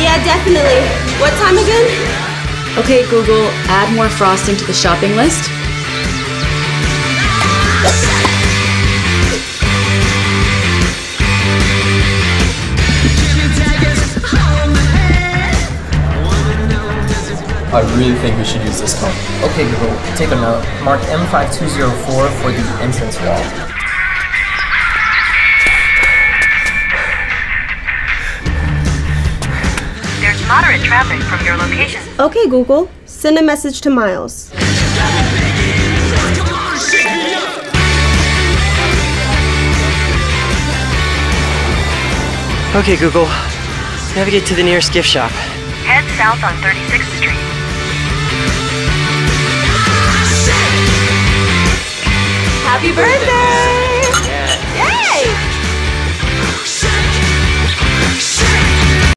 Yeah, definitely. What time again? Okay, Google, add more frosting to the shopping list. I really think we should use this cone. Okay, Google, take a note. Mark M5204 for the entrance wall. There's moderate traffic from your location. Okay, Google, send a message to Miles. Okay, Google, navigate to the nearest gift shop. Head south on 36th Street. Happy birthday!